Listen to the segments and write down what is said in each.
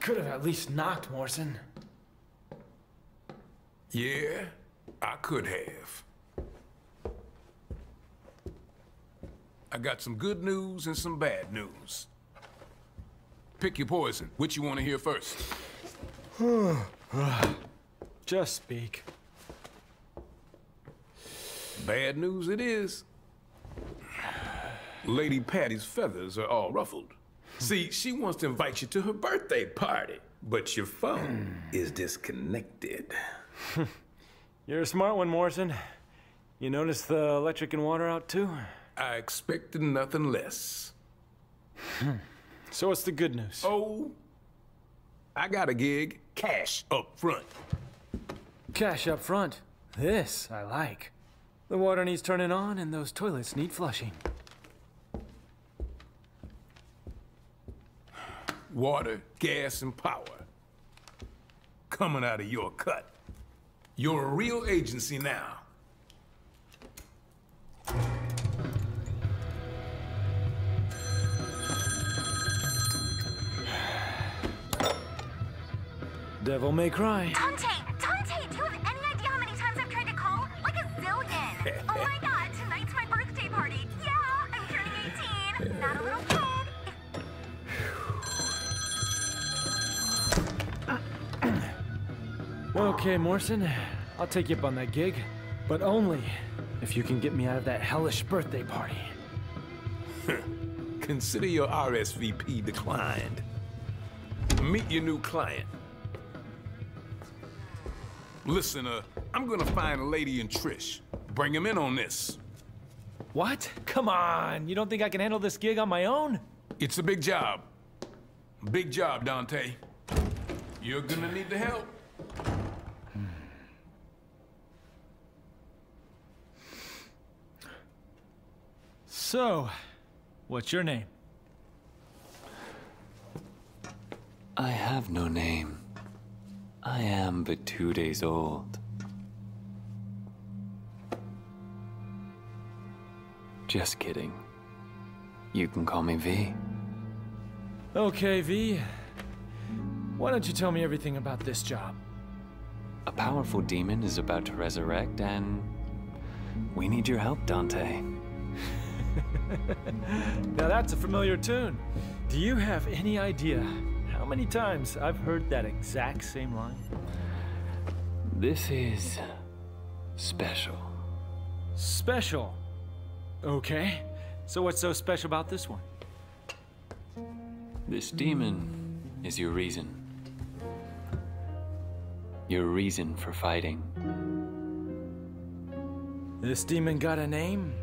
could have at least knocked, Morrison. Yeah, I could have. I got some good news and some bad news. Pick your poison. Which you want to hear first? Just speak. Bad news it is. Lady Patty's feathers are all ruffled. See, she wants to invite you to her birthday party, but your phone is disconnected. You're a smart one, Morrison. You noticed the electric and water out too? I expected nothing less. So what's the good news? Oh, I got a gig. Cash up front. Cash up front. This I like. The water needs turning on and those toilets need flushing. Water, gas, and power. Coming out of your cut. You're a real agency now. Devil may cry. Dante, do you have any idea how many times I've tried to call? Like a zillion. Oh my god, tonight's my birthday party. Yeah, I'm turning 18. Not a little kid. Okay, Morrison. I'll take you up on that gig. But only if you can get me out of that hellish birthday party. Consider your RSVP declined. Meet your new client. Listen, I'm gonna find Lady and Trish. Bring him in on this. What? Come on! You don't think I can handle this gig on my own? It's a big job. Big job, Dante. You're gonna need the help. So, what's your name? I have no name. I am but 2 days old. Just kidding. You can call me V. Okay, V. Why don't you tell me everything about this job? A powerful demon is about to resurrect, and we need your help, Dante. Now that's a familiar tune. Do you have any idea how many times I've heard that exact same line? This is special. Special. Okay. So what's so special about this one? This demon is your reason. Your reason for fighting. This demon got a name?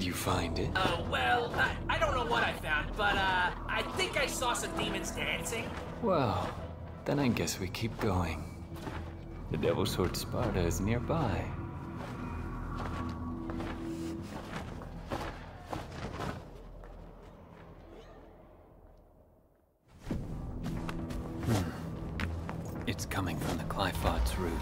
Did you find it? Well, I don't know what I found, but, I think I saw some demons dancing. Well, then I guess we keep going. The Devil's Sword Sparta is nearby. It's coming from the Qliphoth's root.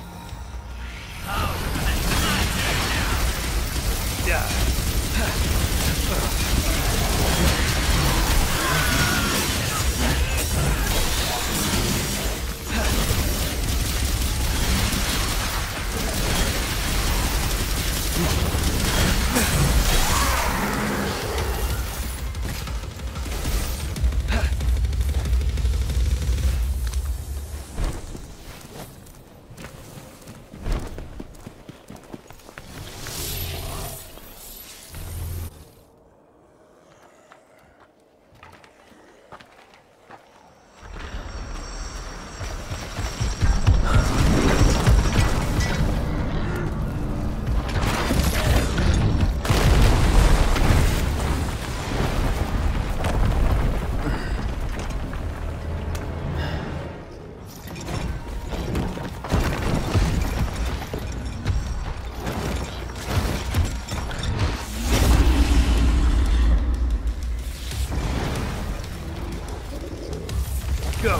Go!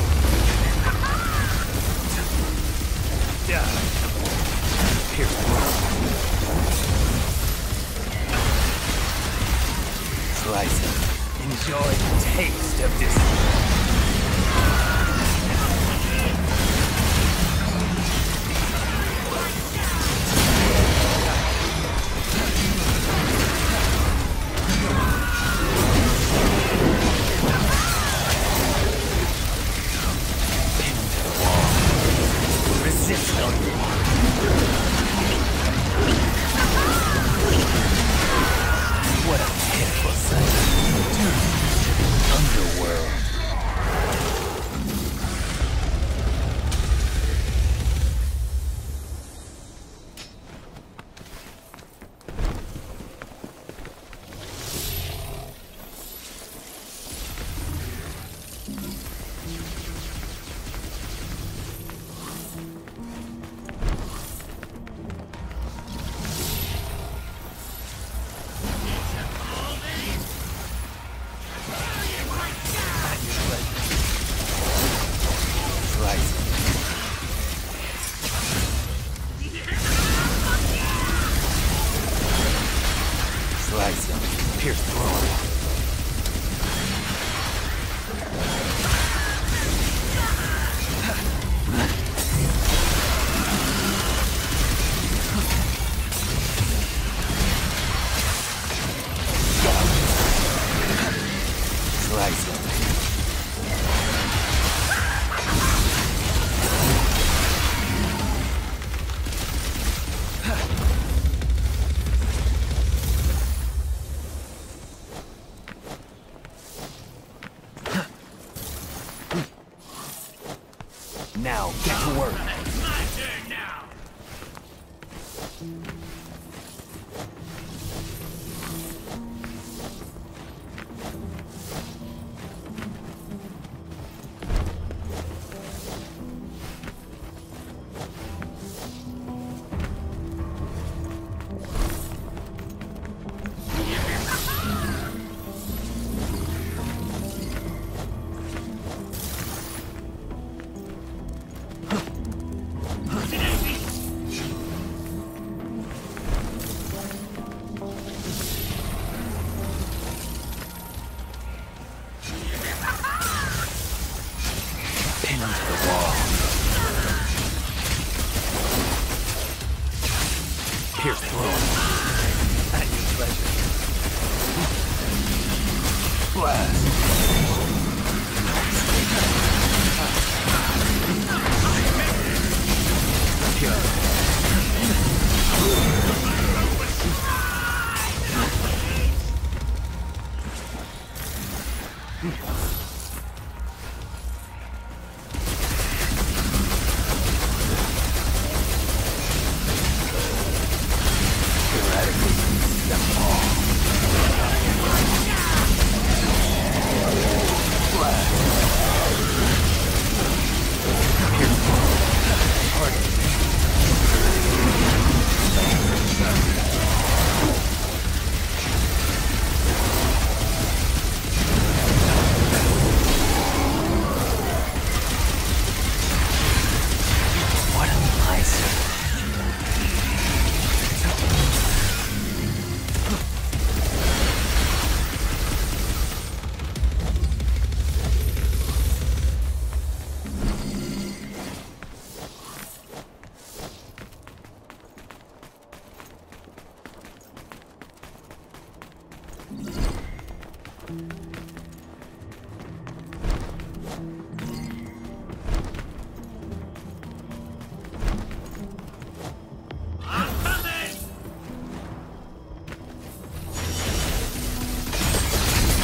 Here. Slice it. Enjoy the taste of this. What a pitiful sight. Underworld. Slice him, pierce through. Slice him. Now, get to work. It's my turn now. Pin him to the wall. Pierce through. At your pleasure. Blast. Eradicate them all.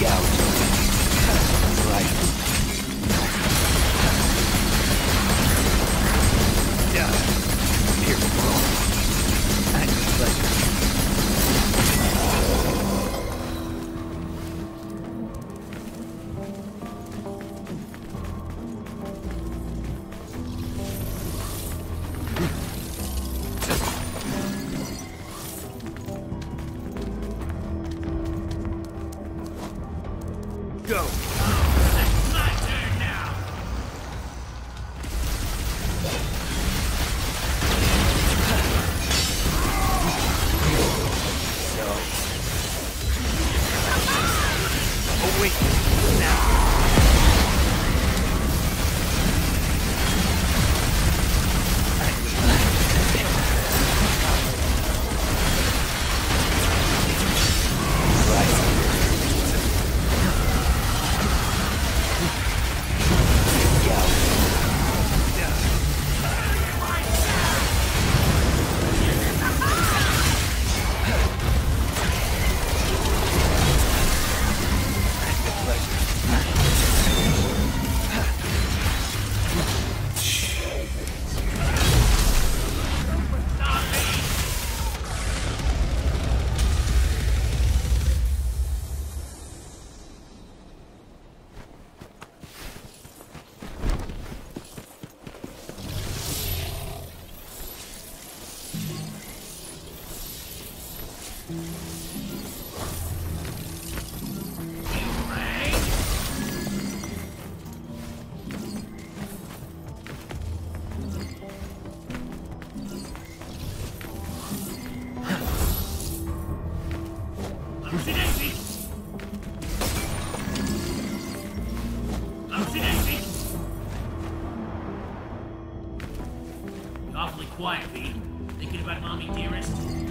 Awfully quiet, V. Thinking about Mommy Dearest?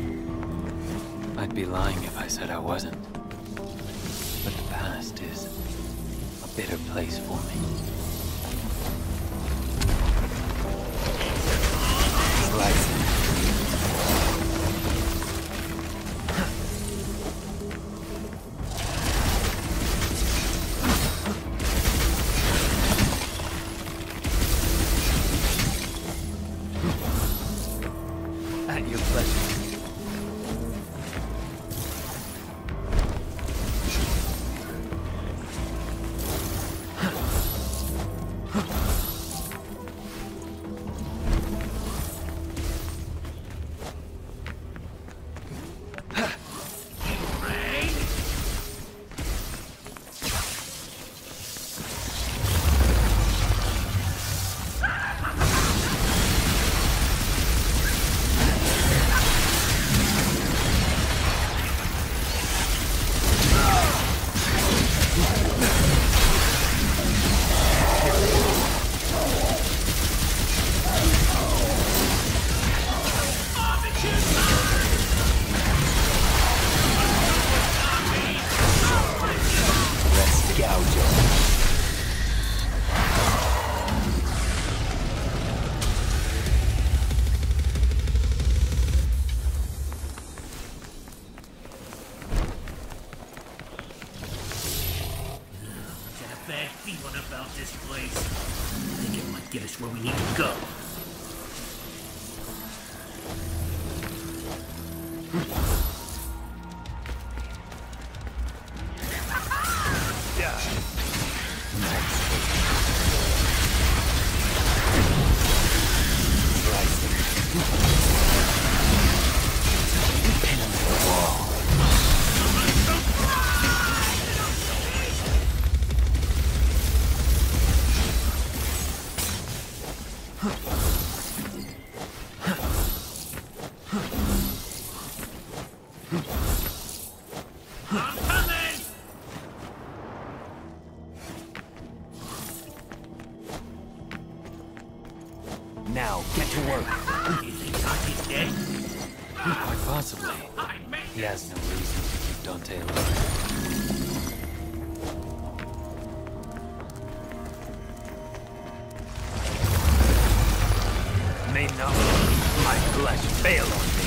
I'd be lying if I said I wasn't. But the past is a bitter place for me. Slicing. At your pleasure. Bad feeling about this place. I think it might get us where we need to go. Now, get to work. You think Taki's dead? Quite possibly. He has no reason to keep Dante alive. May not my flesh fail on me.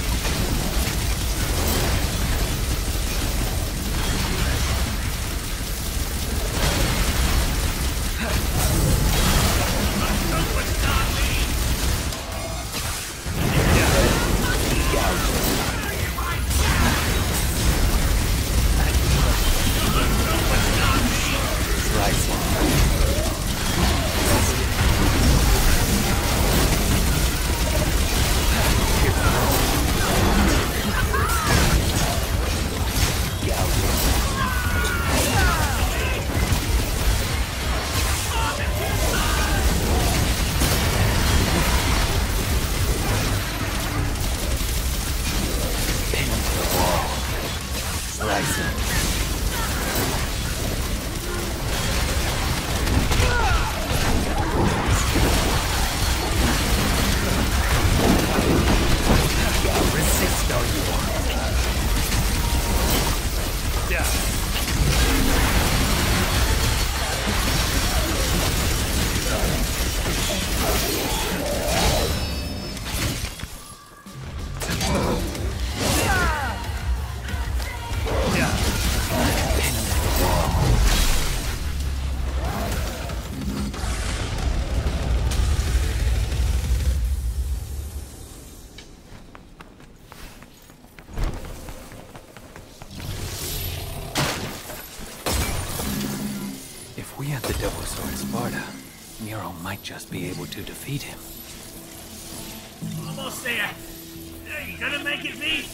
If we had the Double Sword Sparta, Nero might just be able to defeat him. Almost there. Hey, you gonna make it, V?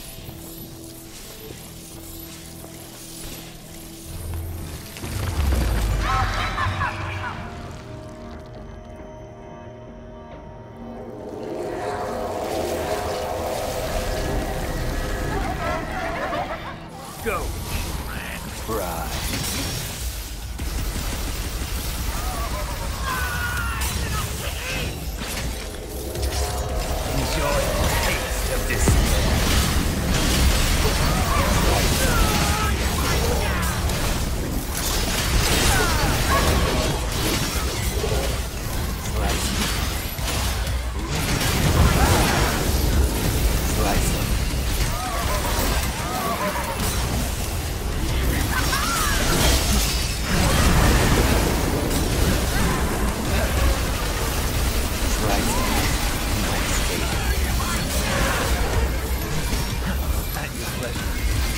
Go. Right. Enjoy the taste of despair. Slice him. Slice him. Nice cake. At your pleasure.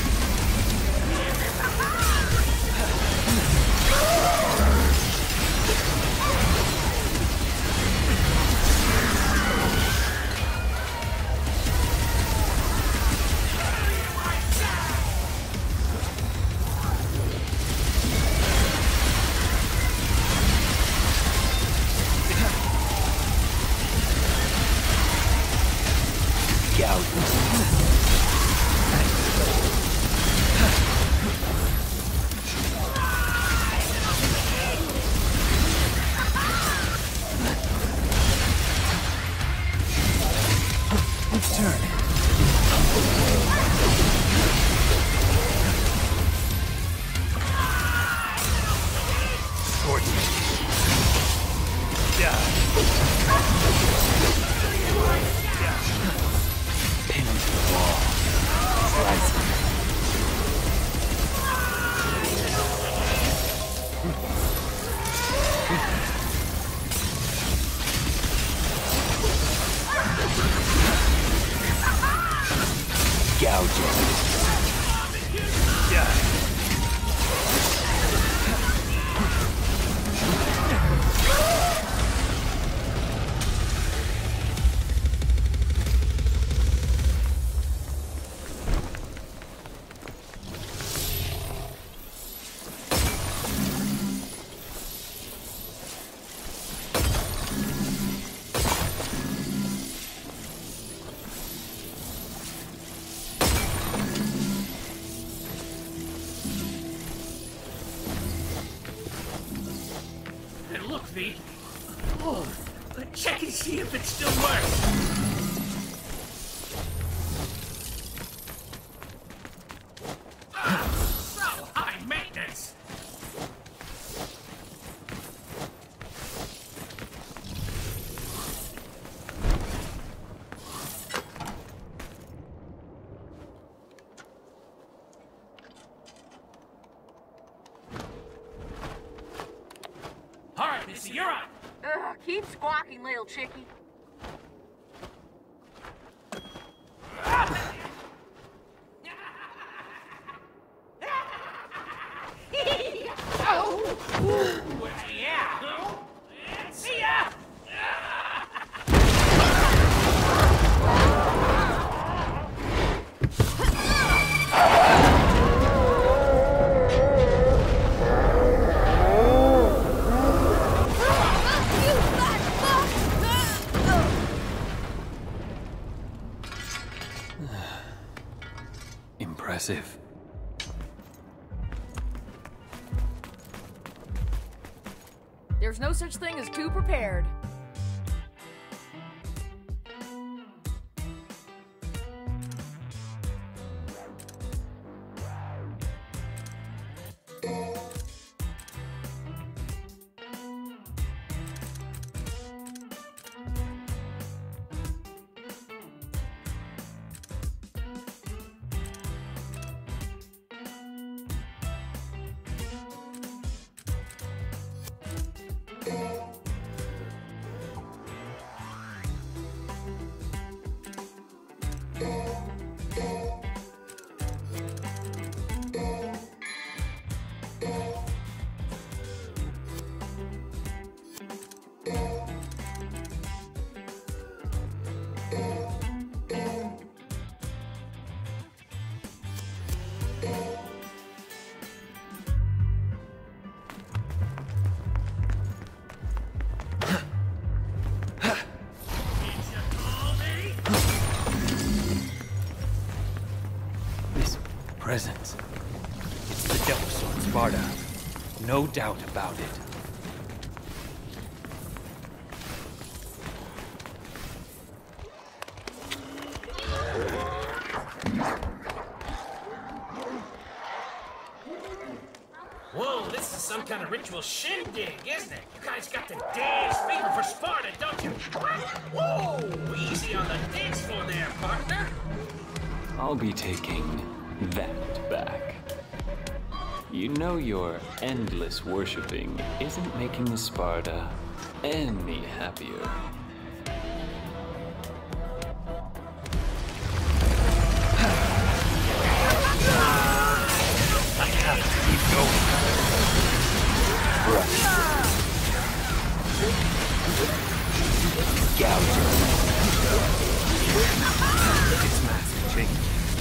Pin him to the wall. Slice him. Gouge him. Hey, look, V. Oh, check and see if it still works. So high maintenance. All right, Missy, you're on. Ugh, keep squawking, little chickie. Yeah. See ya. Impressive. There's no such thing as too prepared. Sparta. No doubt about it. Whoa, this is some kind of ritual shindig, isn't it? You guys got the dance fever for Sparta, don't you? Whoa, easy on the dance floor there, partner. I'll be taking that back. You know your endless worshipping isn't making Sparta any happier. I have to keep going. Right. Gouge. It's massive change.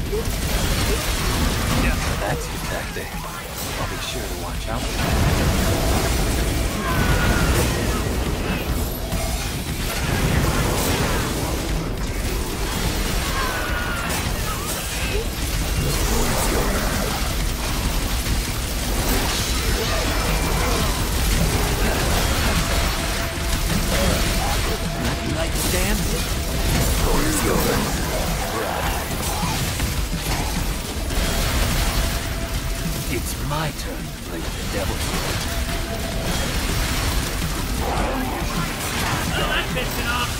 Yeah, that's your tactic. I'll be sure to watch out for that. Nightstand? Floor is yours. It's my turn to play with the devil. I'm pissing off.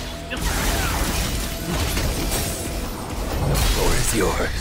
The floor is yours.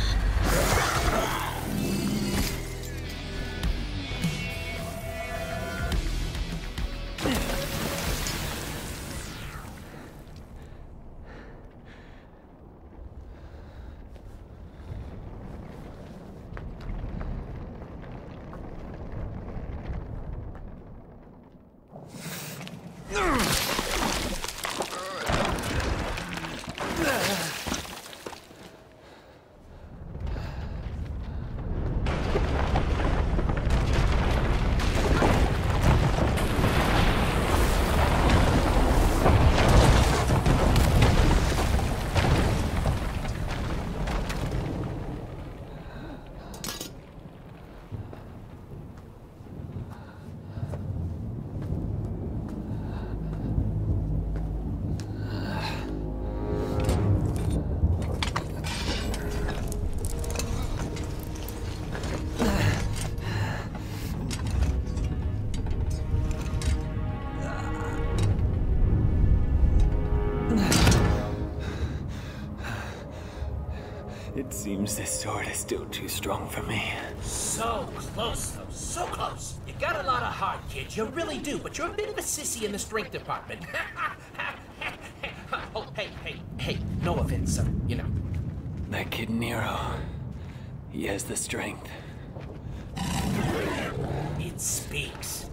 It seems this sword is still too strong for me. So close, though. So close. You got a lot of heart, kid. You really do. But you're a bit of a sissy in the strength department. Oh, hey. No offense, sir. You know. That kid Nero, he has the strength. It speaks.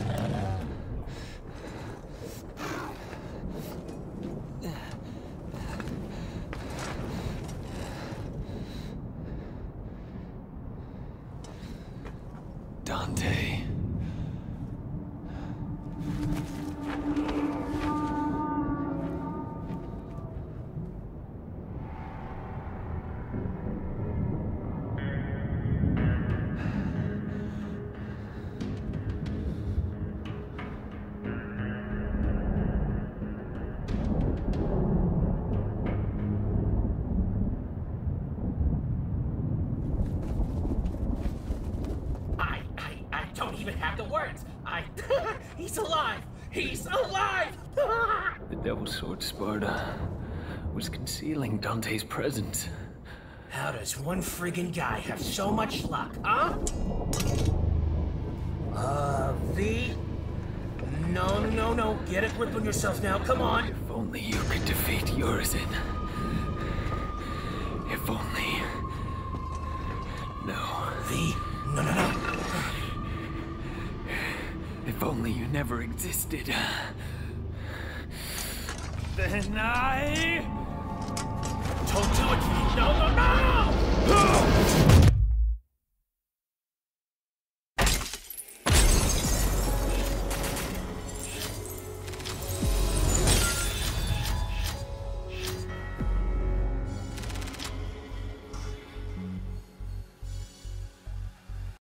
Dante. I don't even have the words. He's alive! He's alive! The Devil Sword Sparta was concealing Dante's presence. How does one friggin' guy have so much luck, huh? V? No. Get a grip on yourself now, come on. If only you could defeat Urizen. If only... No. V? No. If only you never existed. Then I... Don't do it! No!